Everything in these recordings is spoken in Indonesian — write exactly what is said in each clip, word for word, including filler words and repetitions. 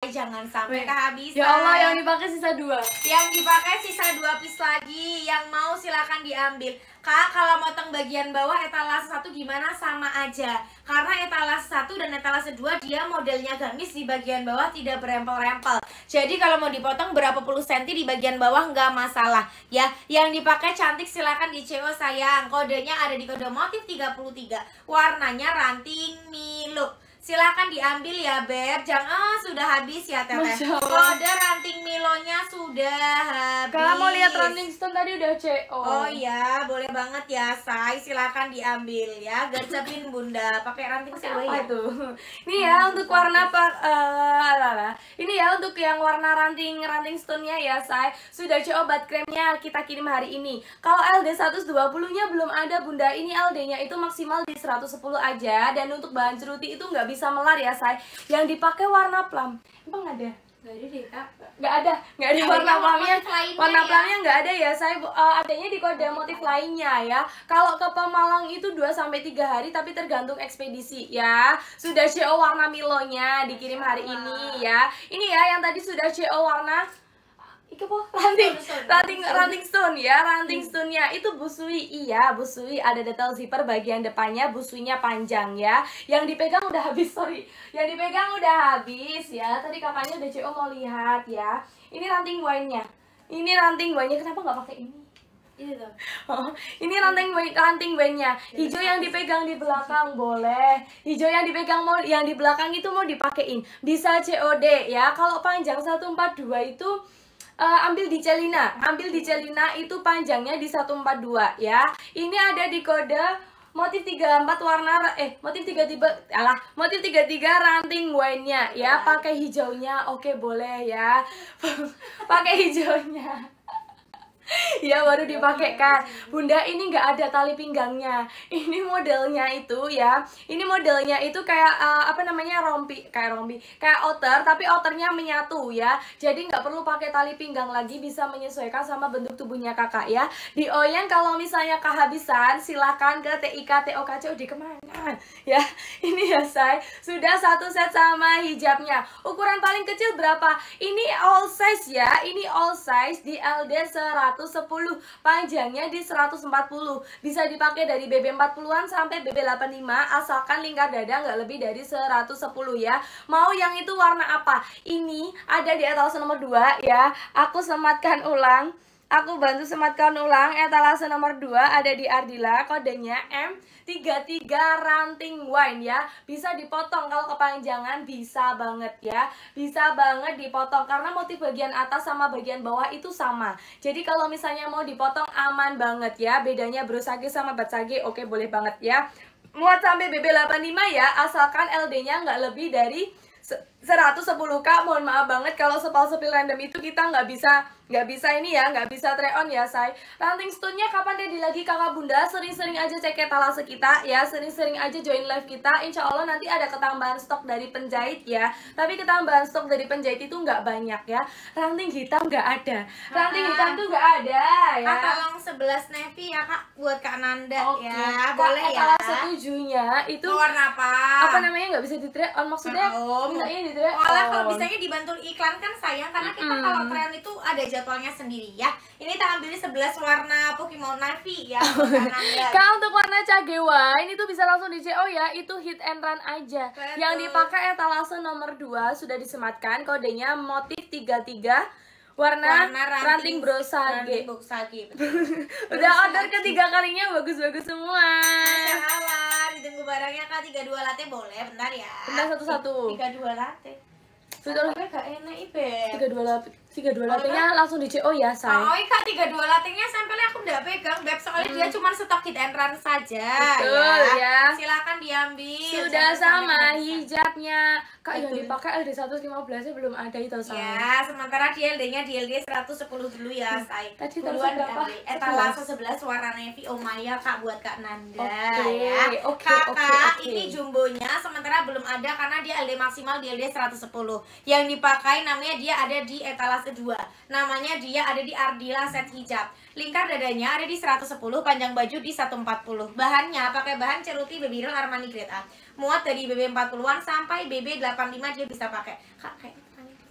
jangan sampai kehabisan. Ya Allah, yang dipakai sisa dua. Yang dipakai sisa dua piece lagi. Yang mau silakan diambil. Kak, kalau motong bagian bawah etalase satu gimana? Sama aja. Karena etalase satu dan etalase dua dia modelnya gamis, di bagian bawah tidak berempel-rempel. Jadi kalau mau dipotong berapa puluh senti di bagian bawah nggak masalah ya. Yang dipakai cantik silakan di C O sayang. Kodenya ada di kode motif tiga puluh tiga. Warnanya ranting Milo. Silakan diambil ya Beb. Jangan, oh, sudah habis ya Teteh. Kode ranting Milonya sudah habis. Kalau mau lihat ranting stone tadi udah C O. Oh iya, boleh banget ya Say. Silakan diambil ya. Gercepin Bunda. Pakai ranting stone ya itu. Ini ya hmm, untuk warna pak uh, ini ya untuk yang warna ranting ranting stone-nya ya Say. Sudah C O bat kremnya kita kirim hari ini. Kalau L D seratus dua puluh-nya belum ada Bunda. Ini L D-nya itu maksimal di seratus sepuluh aja, dan untuk bahan ceruti itu nggak bisa bisa melar ya Say. Yang dipakai warna plum. Emang ada? Gak ada deh Kak. Gak ada, gak ada warna plumnya. Warna plumnya nggak ada ya Say. Uh, adanya di kode motif lainnya ya. Kalau ke Pemalang itu dua sampai tiga hari, tapi tergantung ekspedisi ya. Sudah C O warna Milonya dikirim hari ini ya. Ini ya yang tadi sudah C O warna Iki po, ranting, ranting, ranting stone ya, ranting stone-nya itu busui, iya busui, ada detail zipper bagian depannya, busuinya panjang ya. Yang dipegang udah habis, sorry, yang dipegang udah habis ya. Tadi kakaknya udah C O mau lihat ya. Ini ranting wine-nya, ini ranting wine-nya, kenapa nggak pakai ini? Ini tuh. Oh, ini ranting ranting wine-nya. Hijau yang dipegang di belakang boleh. Hijau yang dipegang mau yang di belakang itu mau dipakein. Bisa C O D ya. Kalau panjang seratus empat puluh dua itu Uh, ambil di Celina, ambil di Celina itu panjangnya di seratus empat puluh dua ya. Ini ada di kode motif tiga puluh empat warna eh motif tiga puluh tiga alah motif tiga puluh tiga ranting wine-nya ya. Pakai hijaunya oke boleh ya. Pakai hijaunya. Ya baru dipakaikan Bunda. Ini nggak ada tali pinggangnya. Ini modelnya itu ya. Ini modelnya itu kayak uh, apa namanya rompi, kayak rompi, kayak outer, tapi outernya menyatu ya. Jadi nggak perlu pakai tali pinggang lagi, bisa menyesuaikan sama bentuk tubuhnya kakak ya. Di Oyen kalau misalnya kehabisan silahkan ke T I K T O K C O D kemana ya. Ini ya Say, sudah satu set sama hijabnya. Ukuran paling kecil berapa? Ini all size ya. Ini all size di L D seratus sepuluh, panjangnya di seratus empat puluh. Bisa dipakai dari B B empat puluhan sampai B B delapan puluh lima, asalkan lingkar dada nggak lebih dari seratus sepuluh ya. Mau yang itu warna apa? Ini ada di etalase nomor dua ya. Aku sematkan ulang. Aku bantu sematkan ulang. Etalase nomor dua ada di Ardila, kodenya M tiga puluh tiga ranting wine ya. Bisa dipotong kalau kepanjangan, bisa banget ya. Bisa banget dipotong karena motif bagian atas sama bagian bawah itu sama. Jadi kalau misalnya mau dipotong aman banget ya. Bedanya brosage sama batsage oke boleh banget ya. Muat sampai B B delapan puluh lima ya, asalkan L D-nya nggak lebih dari seratus sepuluh Kak. Mohon maaf banget kalau sepal-sepil random itu kita nggak bisa nggak bisa ini ya, nggak bisa try on ya Say. Ranting stone-nya kapan ready lagi kakak bunda? Sering-sering aja cek etalase kita ya, sering-sering aja join live kita. Insya Allah nanti ada ketambahan stok dari penjahit ya. Tapi ketambahan stok dari penjahit itu nggak banyak ya. Ranting hitam nggak ada, ranting ah, hitam tuh nggak ada ya. Kak tolong sebelas navy ya Kak, buat Kak Nanda. Oke, ya. Kak, boleh ya. Etalase tujuhnya itu warna apa? Apa namanya nggak bisa di try on, maksudnya oh, minta di try on. Malah kalau bisanya dibantu iklan kan sayang, karena kita mm. kalau tren itu ada jadwalnya sendiri ya. Ini tak ambil sebelas warna Pokemon Navy ya. Kalau untuk warna Cage Wine itu bisa langsung di C O ya. Itu hit and run aja. Betul. Yang dipakai etalase nomor dua sudah disematkan, kodenya motif tiga puluh tiga. Warna, warna ranting, ranting brosage. Ranting Udah order ketiga kalinya, bagus-bagus semua. Masya Allah, ditunggu barangnya Kak. Tiga dua latte boleh, bentar ya. Bentar satu-satu. Tiga dua latte. Sudah gak enak Ibe. Tiga dua latte. Tiga dua latte-nya langsung di C O ya, Say. Oh, Kak, tiga dua latte-nya sampelnya aku udah pegang, Beb. Soalnya hmm. dia cuma stok hit and run saja. Betul ya. ya. Silakan diambil. Sudah sama hijabnya. Kak, betul. Yang dipakai L D seratus lima belas-nya belum ada itu, Say. Ya, sementara di L D-nya di L D seratus sepuluh dulu ya, Say. Tadi duluan berapa? Etalase sebelas warna navy Omaya Kak, buat Kak Nanda. Oke, ya. oke, Kakak, oke, oke. ini jumbonya sementara belum ada karena dia L D maksimal di L D seratus sepuluh. Yang dipakai namanya dia ada di etalase dua. Namanya dia ada di Ardila set hijab. Lingkar dadanya ada di seratus sepuluh, panjang baju di seratus empat puluh. Bahannya pakai bahan ceruti Baby Real Armani grade A. Muat dari B B empat puluhan sampai B B delapan puluh lima dia bisa pakai. Kak, kayak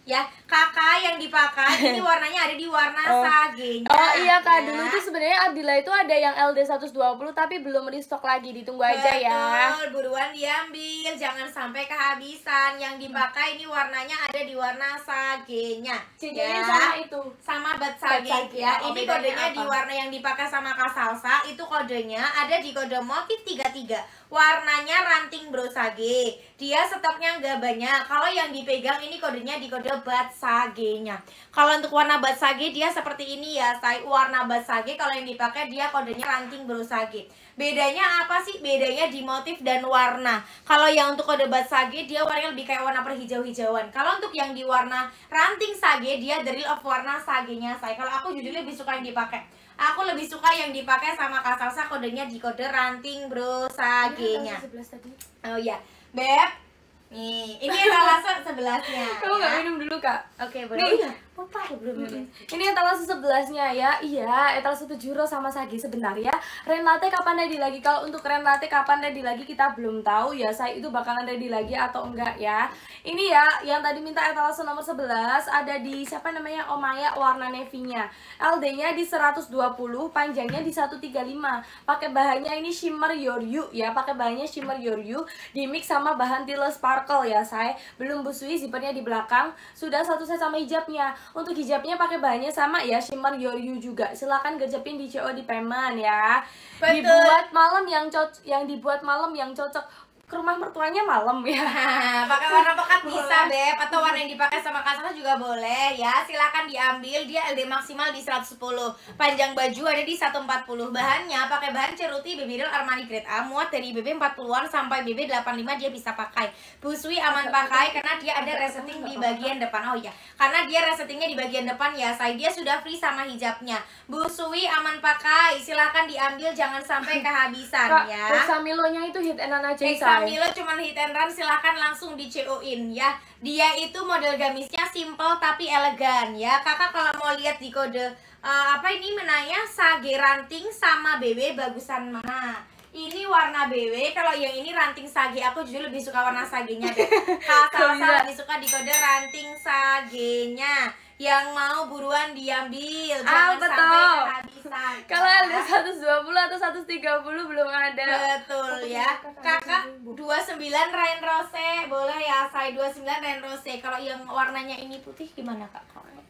ya. Kakak yang dipakai ini warnanya ada di warna oh. sagenya. Oh iya Kak, ya. dulu tuh sebenarnya Ardila itu ada yang L D seratus dua puluh tapi belum restock lagi, ditunggu aja ya. Betul, buruan diambil, jangan sampai kehabisan. Yang dipakai ini warnanya ada di warna sagenya. Cincinnya ya. sama itu. Sama bat sage sage, ya. oh, Ini kodenya apa? di warna yang dipakai sama Kak Salsa, itu kodenya ada di kode motif tiga tiga. Warnanya ranting brosage. Dia stoknya nggak banyak. Kalau yang dipegang ini kodenya di kode bat sagenya. Kalau untuk warna bat sage dia seperti ini ya, saya warna bat sage. Kalau yang dipakai dia kodenya ranting brosage. Bedanya apa sih? Bedanya di motif dan warna. Kalau yang untuk kode bat sage dia warnanya lebih kayak warna perhijau-hijauan. Kalau untuk yang di warna ranting sage dia dari of warna sagenya saya. Kalau aku jujur lebih suka yang dipakai. Aku lebih suka yang dipakai sama Kak Salsa, kodenya di kode ranting brosagenya. Oh iya, Beb. Nih, ini etalase sebelasnya. Kamu nggak ya. minum dulu Kak? Oke, boleh. Nih. Iya, Papa belum minum. Ini etalase sebelasnya ya. Iya, etalase tujuh row sama sage sebentar ya. Renate kapan ready lagi? Kalau untuk Renate kapan ready lagi kita belum tahu ya. Saya itu bakalan ready lagi atau enggak ya. Ini ya yang tadi minta etalase nomor sebelas ada di siapa namanya? Omaya warna navy-nya. L D-nya di seratus dua puluh, panjangnya di seratus tiga puluh lima. Pakai bahannya ini shimmer yoryu ya. Pakai bahannya shimmer yoryu di mix sama bahan tile sparkle ya, saya. Belum busui, zippernya di belakang. Sudah satu set sama hijabnya. Untuk hijabnya pakai bahannya sama ya, shimmer yoryu juga. Silakan gercepin di C O D payment ya. Betul. Dibuat malam yang cocok, yang dibuat malam yang cocok ke rumah mertuanya malam ya. Pakai warna pekat bisa, Beb, atau warna yang dipakai sama Kak Salsa juga boleh ya. Silakan diambil, dia L D maksimal di seratus sepuluh. Panjang baju ada di seratus empat puluh. Bahannya pakai bahan ceruti Baby Doll Armani Grade A, muat dari B B empat puluhan sampai B B delapan puluh lima dia bisa pakai. Busui aman pakai karena dia ada resetting di bagian depan. Oh iya, karena dia resettingnya di bagian depan ya, saya dia sudah free sama hijabnya. Busui aman pakai, silakan diambil, jangan sampai kehabisan. Kak, ya. Hexamilo-nya itu hit and run aja Hexamilo Milo cuman hit and run, silahkan langsung di C O-in ya. Dia itu model gamisnya simple tapi elegan ya. Kakak kalau mau lihat di kode uh, apa ini menanya sage ranting sama B B bagusan mana? Ini warna B W, kalau yang ini ranting sage. Aku jujur lebih suka warna sagenya deh. Kak Salsa lebih suka di kode ranting sagenya. Yang mau buruan diambil, jangan ah, betul. sampai kehabisan. Kalau L D seratus dua puluh atau seratus tiga puluh belum ada. Betul ya. Kakak dua puluh sembilan Rain Rose boleh ya, saya dua puluh sembilan Rain Rose. Kalau yang warnanya ini putih gimana Kak?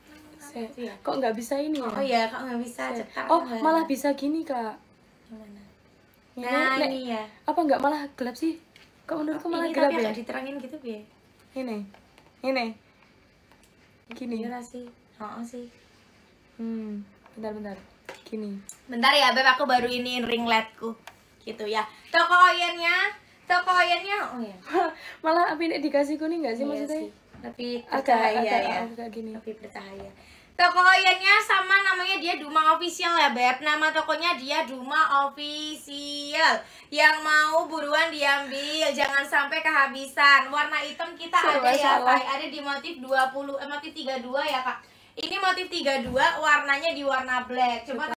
Kok nggak bisa ini ya? Oh iya, kok nggak bisa cetak. Oh, malah bisa gini Kak. Gimana? Ini, Nah, nek, ini ya. Apa nggak malah gelap sih? Kok menurutku malah ini gelap tapi ya? agak diterangin gitu, Bi. Ini. Ini. Gini. Iya sih. Oh, sih. Hmm, bentar-bentar. Gini. Bentar ya, Beb, aku baru iniin ring lightku. Gitu ya. Toko oyennya, toko oyennya. Oh ya. Malah api ini dikasih kuning nggak sih Iya maksudnya? sih. Tapi Agak, bercahaya agak, ya. agak gini. Tapi bercahaya. Toko oyennya sama namanya dia Duma Official ya, Beb. Nama tokonya dia Duma Official. Yang mau buruan diambil, jangan sampai kehabisan. Warna hitam kita Serba ada ya, salah. Say. Ada di motif dua puluh, eh, motif tiga puluh dua ya, Kak. Ini motif tiga puluh dua, warnanya di warna black. Coba